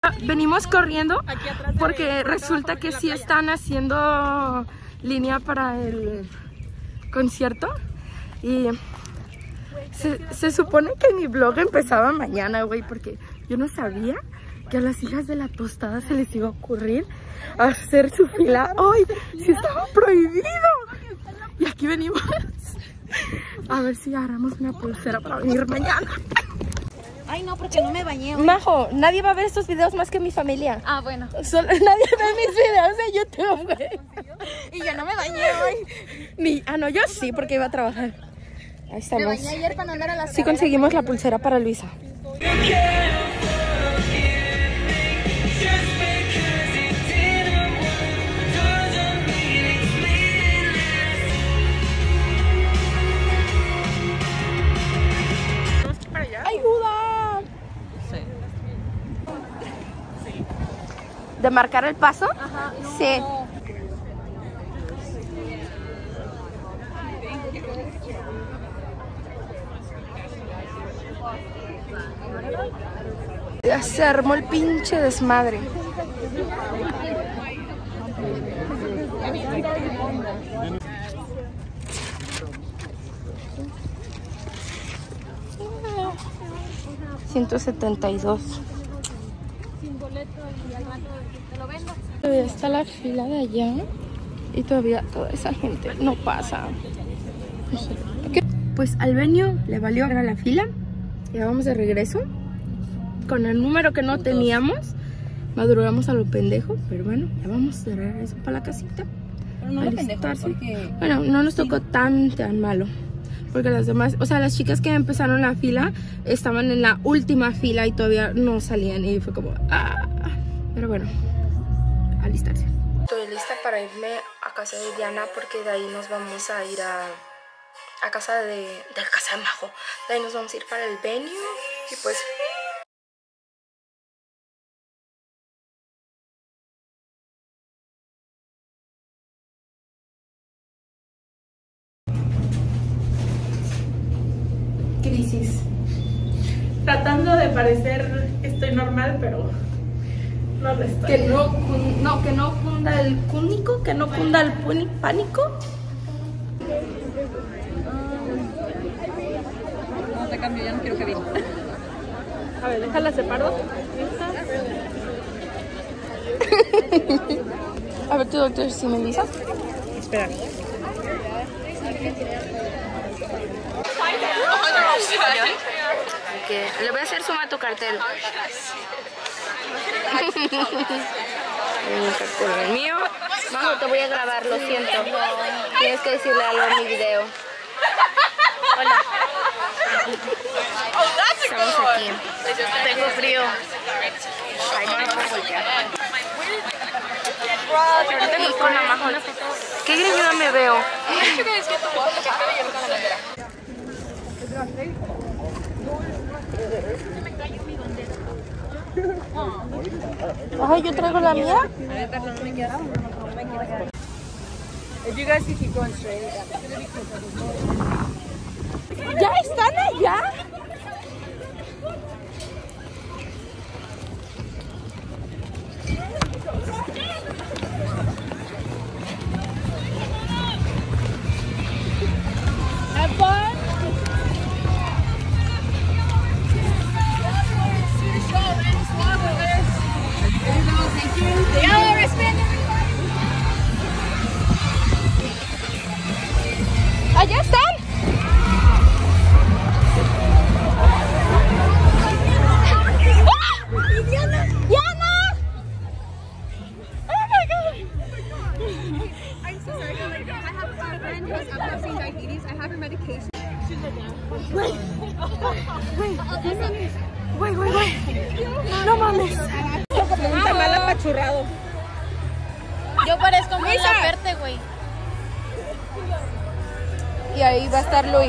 Venimos corriendo porque resulta que sí están haciendo línea para el concierto y se supone que mi vlog empezaba mañana, güey, porque yo no sabía que a las hijas de la tostada se les iba a ocurrir hacer su fila hoy. Sí estaba prohibido. Y aquí venimos a ver si agarramos una pulsera para venir mañana. Ay, no, porque no me bañé hoy. Majo, nadie va a ver estos videos más que mi familia. Ah, bueno. Nadie ve mis videos de YouTube, güey. Y yo no me bañé hoy. No, yo sí, porque iba a trabajar. Ahí estamos. Me bañé ayer para no andar a las Sí conseguimos la pulsera para Luisa. ¡Ayuda! Sí. ¿De marcar el paso? Ajá, no. Sí. Ya se armó el pinche desmadre. $172. Sin boleto y al rato te lo vendo. Todavía está la fila de allá y todavía toda esa gente no pasa. No sé. Pues al Benio le valió a la fila. Ya vamos de regreso con el número que no teníamos. Madrugamos a lo pendejo, pero bueno, ya vamos de regreso para la casita. Pero no lo pendejo, porque... Bueno, no nos tocó tan malo. Porque las demás, o sea, las chicas que empezaron la fila estaban en la última fila y todavía no salían. Y fue como, Pero bueno, alistarse. Estoy lista para irme a casa de Diana porque de ahí nos vamos a ir a casa de casa de Majo. De ahí nos vamos a ir para el venue y pues... Crisis. Tratando de parecer que estoy normal, pero no lo estoy. Que no cunda el cúnico, que no cunda el pánico. No te cambio, ya no quiero que venga. A ver, déjala separo. A ver, tu doctor, si me dices. Espera. Que le voy a hacer suma a tu cartel. Mi cartel es mío. Majo, te voy a grabar, lo siento. Tienes que decirle algo en mi video. Hola. Estamos aquí. Tengo frío. Ay, no me puedo voltear. Ahorita ni con la Majo. ¿Qué greñuda me veo? Ay, yo traigo la mía. ¿Ya están allá? ¿Allá están? ¡Diana! ¡Diana! ¡Oh my God! I'm so sorry. I have a friend who has epilepsy, diabetes. I have her medication. Güey. No mames. Un tamal apachurrado. Yo parezco muy la verte, güey. Y ahí va a estar Luis.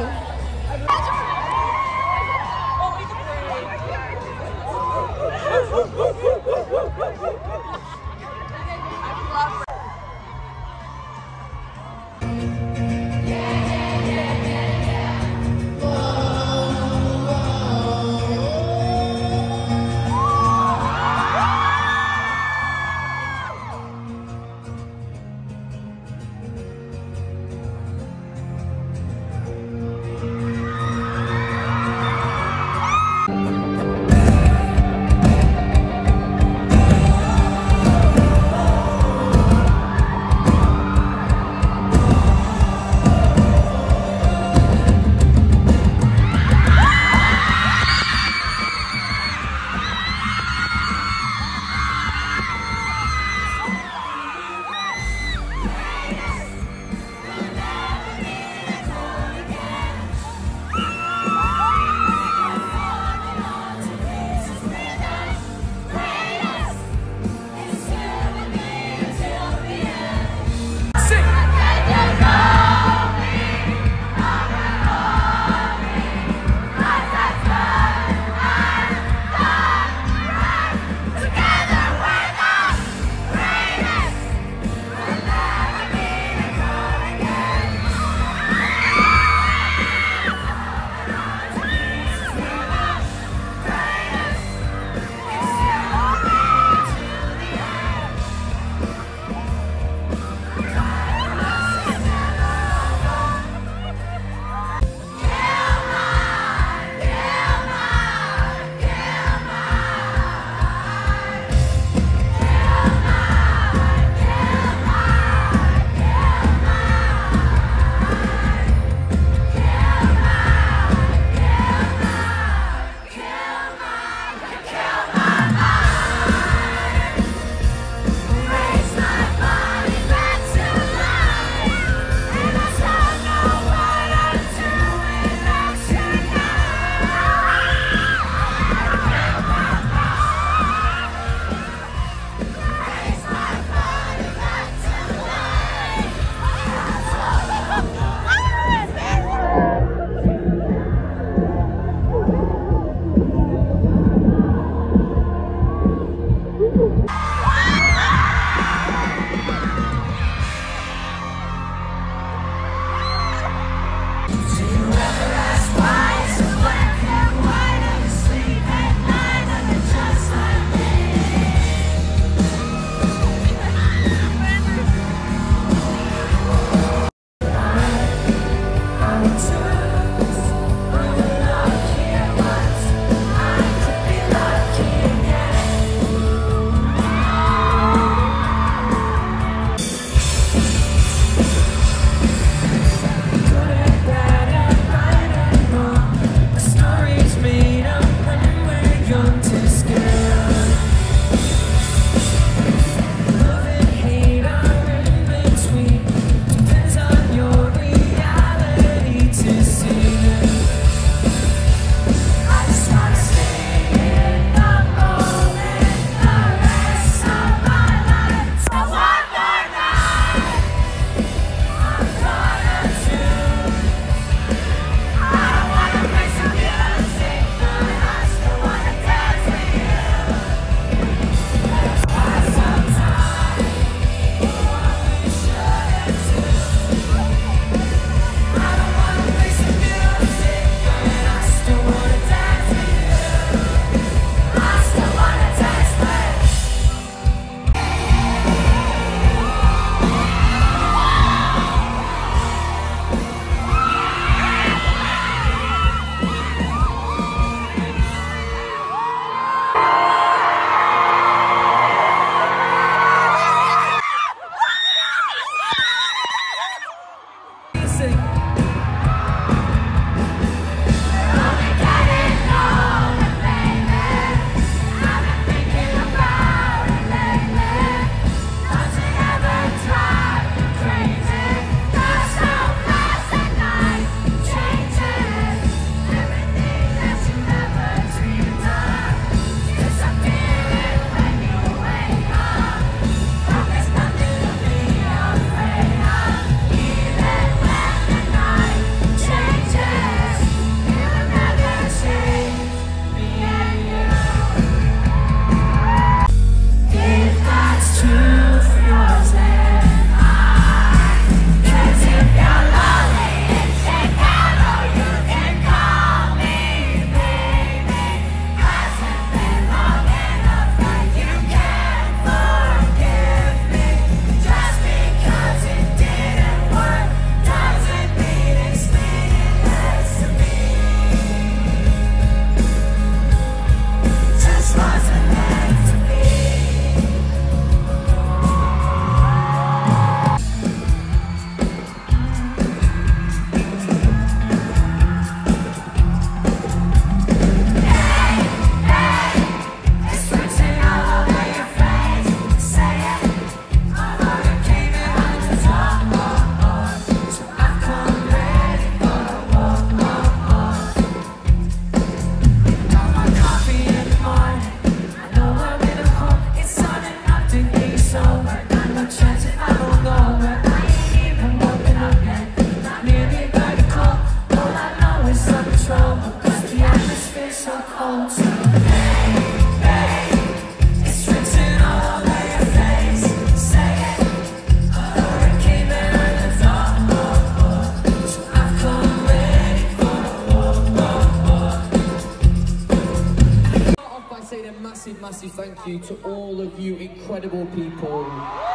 thank you to all of you incredible people.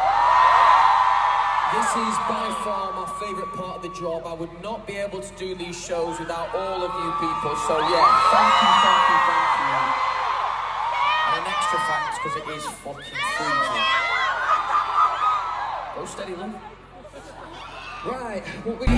This is by far my favourite part of the job. I would not be able to do these shows without all of you people. So yeah, thank you, thank you, thank you. And an extra thanks because it is fucking freezing. Go steady, love. Right, what we...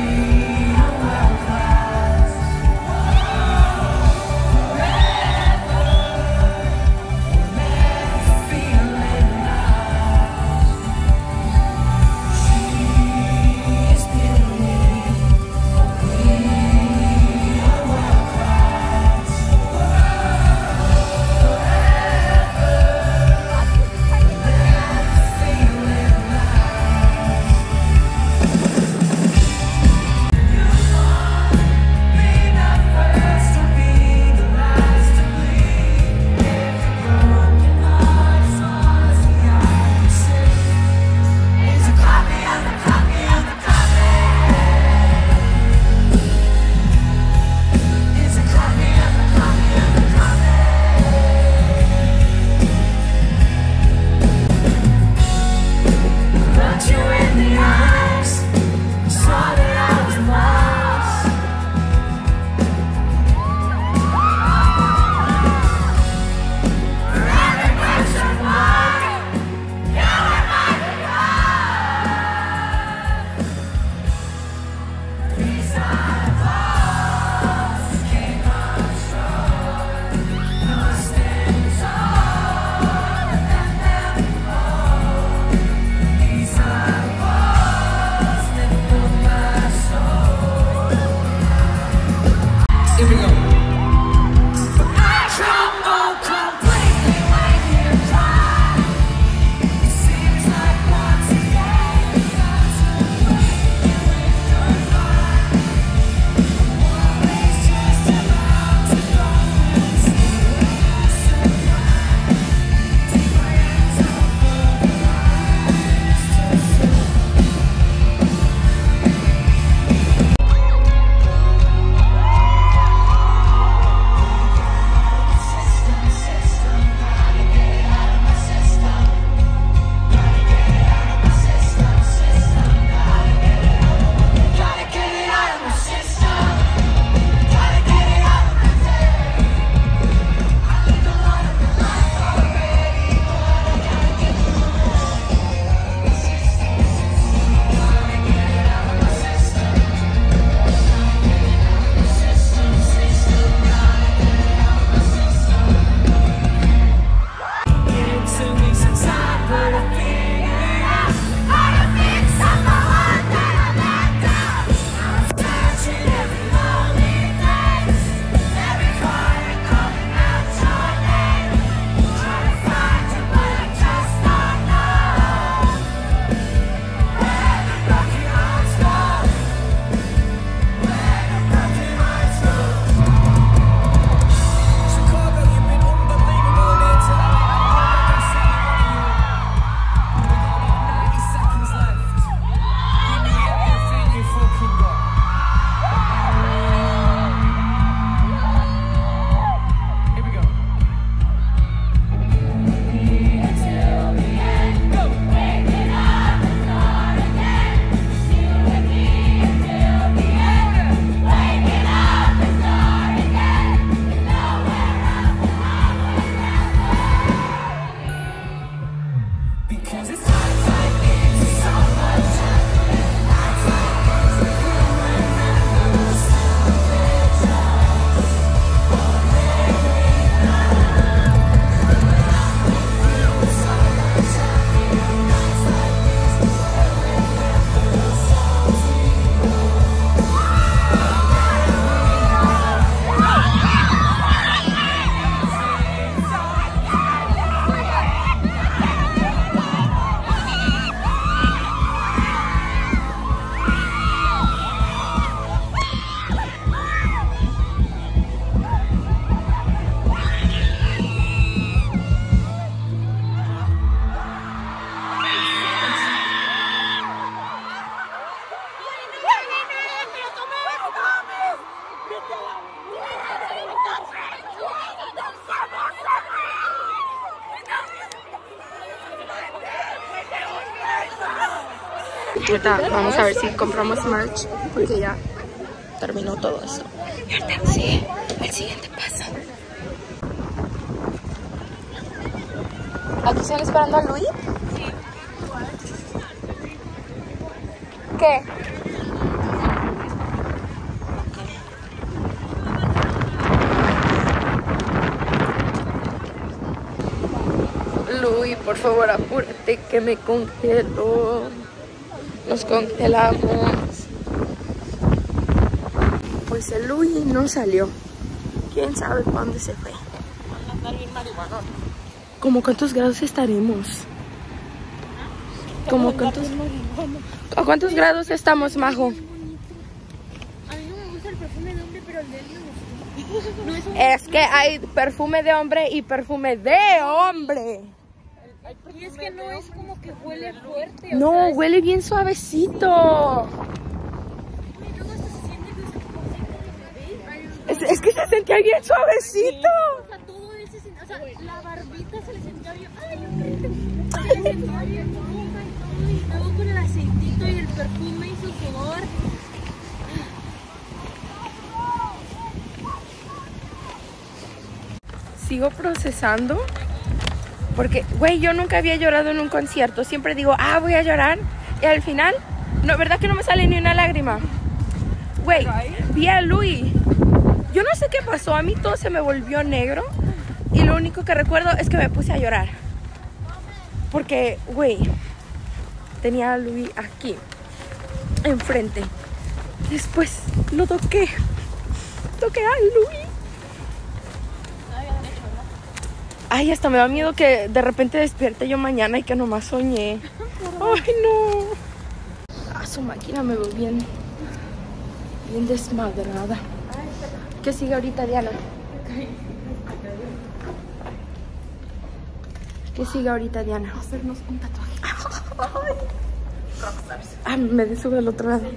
Ahorita vamos a ver si compramos merch, porque ya terminó todo eso. Y ahorita sigue el siguiente paso. ¿Aquí están esperando a Luis? Sí. ¿Qué? Luis, por favor, apúrate que me congelo. Nos congelamos. Pues el Luis no salió. ¿Quién sabe cuándo se fue? ¿Cómo cuántos grados estaremos? ¿Cómo cuántos? ¿A cuántos grados estamos, Majo? A mí no me gusta el perfume de hombre, pero el de él me gustó. No, es que hay perfume de hombre y perfume de hombre. y es que no es como que huele fuerte. No, o sea, huele bien suavecito. y luego hasta se siente que Es que se sentía bien suavecito. o sea, todo ese, o sea, la barbita se le sentía bien. Ay, qué rico. Se le sentía bien bomba y todo, y luego con el aceitito y el perfume y su sudor. Sigo procesando. Porque, güey, yo nunca había llorado en un concierto. Siempre digo, voy a llorar. Y al final, no, ¿verdad que no me sale ni una lágrima? Güey, vi a Luis. Yo no sé qué pasó. A mí todo se me volvió negro. Y lo único que recuerdo es que me puse a llorar. Porque, güey, tenía a Luis aquí, enfrente. Después lo toqué. Toqué a Luis. Ay, hasta me da miedo que de repente despierte yo mañana y que nomás soñé. Ay, no. Su máquina me veo bien desmadrada. ¿Qué sigue ahorita, Diana? ¿Qué sigue ahorita, Diana? Hacernos un tatuaje. Me sube al otro lado.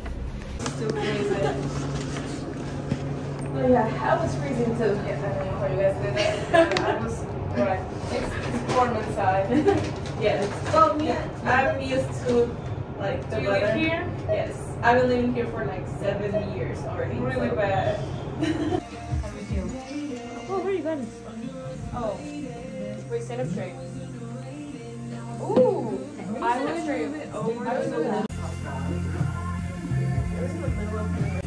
Yeah, I was freezing too. Yes, I know how you guys did it. I was right. It's warm inside. Yes. Well, me, I'm used to like the weather. Live here? Yes. I've been living here for like 7 years already. Really bad. How do you feel? Oh, where are you going? Oh, wait, stand up straight. Ooh, I was straight. I was doing that. It was in the middle of the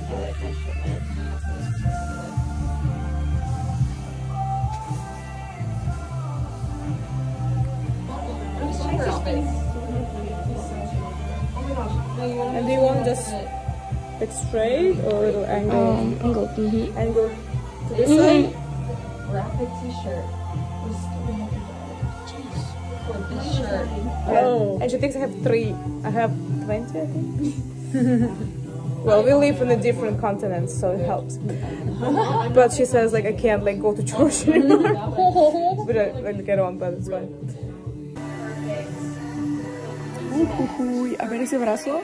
And do you want just like straight or a little angle? Angle. Angle to this side? graphic t-shirt was $300 for this shirt. Oh, and she thinks I have 3. I have 20, I think. Well, we live in a different continent, so it helps. But she says like I can't like go to church anymore. But I like get on, but it's fine. A ver ese brazo.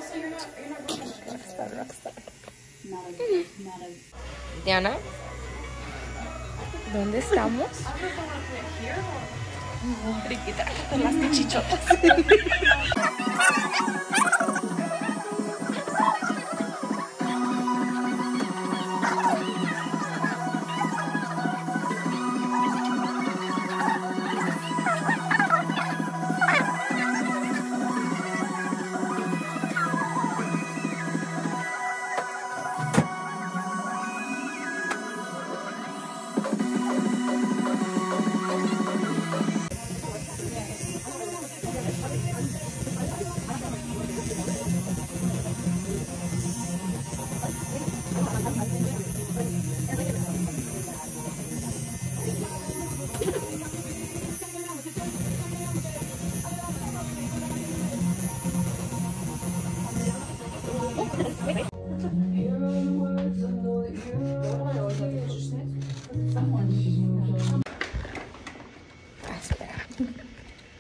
Diana, ¿dónde estamos? Riquita, las chichotas.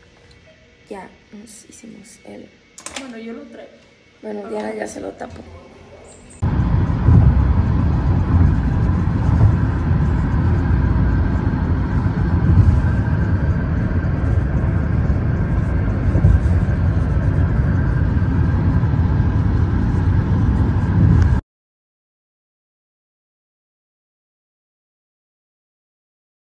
Ya nos hicimos el... Bueno, yo lo traigo. Bueno, Diana ya se lo tapó.